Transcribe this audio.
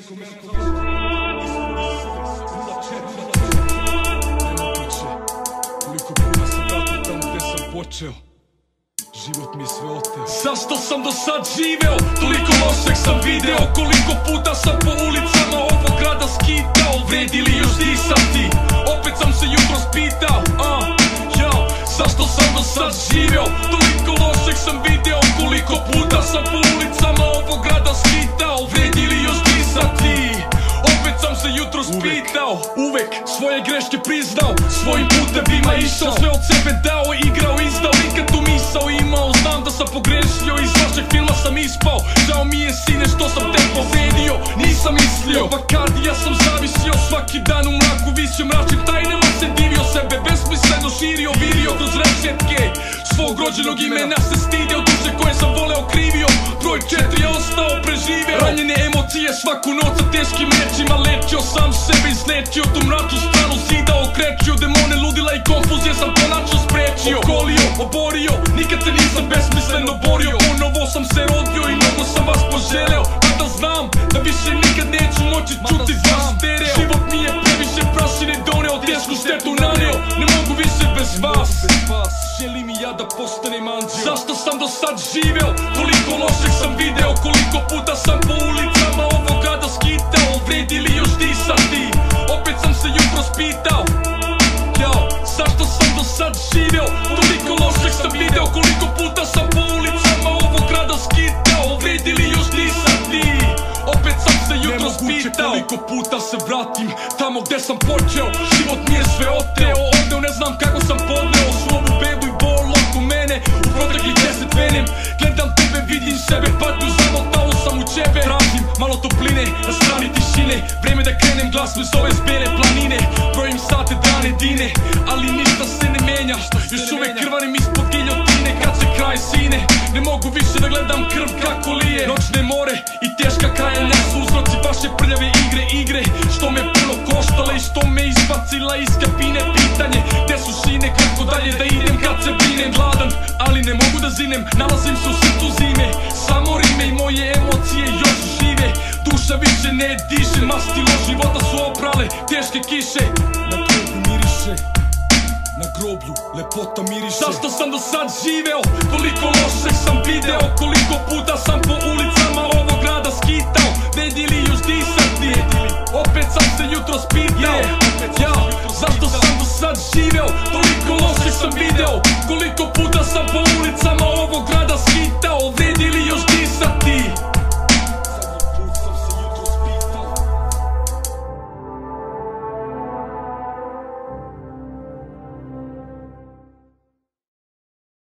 Koliko puta sam vratio tamo gde sam počeo. Život mi je sve oteo. Zašto sam do sad živeo? Toliko lošeg sam video. Koliko puta sam po ulicama ovog grada skitao. Vredi li još disati? Opet sam se jutros pitao. Zašto sam do sad živeo? Toliko lošeg sam video. Koliko puta sam po ulicama ovog grada skitao. Vredi li još disati? Opet sam se jutros pitao. Uvek svoje greške priznao. Svojim putevima išao. Sve od sebe dao, igrao, izdao. Nikad tu misao imao. Znam da sam pogrešio, iz vašeg filma sam ispao. Žao mi je sine što sam te povredio. Nisam mislio, Bakardija sam zavisio. Svaki dan u mraku visio, mračnim tajnama se divio. Sebe besmisleno širio, virio kroz rešetke svog rođenog imena se stidio. Duše koje sam voleo krivio. Broj 4 je ostao, preživeo. Ranjene emocije svaku noć sa teškim rečima lečio. Sam sebe iznečio, tu mračnu stranu zida okrećio. Demone, ludila i konfuzije sam konačno sprečio. Okolio, oborio, nikad se nisam besmisleno borio. Ponovo sam se rodio i mnogo sam vas poželeo. Mada znam da više nikad neću moći čuti vaš stereo. Život mi je previše prašine doneo, tešku štetu naneo. Ne mogu više bez vas, želim i ja da postanem anđeo. Zašto sam do sad živeo? Koliko lošeg sam video. Koliko puta sam po ulicama ovog grada skitao. Vredi li još disati? Opet sam se jutros pitao. Zašto sam do sad živeo? Toliko lošeg sam video. Koliko puta sam po ulicama ovog grada skitao. Vredi li još disati? Opet sam se jutros pitao. Koliko puta se vratim tamo gde sam počeo. Život mi je sve oteo. Odneo, ne znam kako sam podneo svu ovu bedu i bol oko mene. U proteklih 10 venem gledam tebe, vidim sebe, patnju zamotao sam u ćebe. Tražim malo topline na strani tišine. Vreme da krenem, glas me zove s bele planine. Brojim sate, dane, dine, ali ništa se ne menja. Još uvek krvarim ispod giljotine. Kad se kraj sine, ne mogu više da gledam krv kako lije. Noćne more i teška kajanja su uzroci vaše prljave igre. Što me puno koštale i što me izbacila iz kabine. Pitanje, gde su šine, kako dalje da idem kad se brinem. Gladan, ali ne mogu da zinem, nalazim se u srcu zime. Samo rime i moje emocije još žive. Duša više ne diše, mastilo života su oprale teške kiše. Na groblju miriše, na groblju lepota miriše. Zašto sam do sad živeo? Toliko lošeg sam video. Koliko puta sam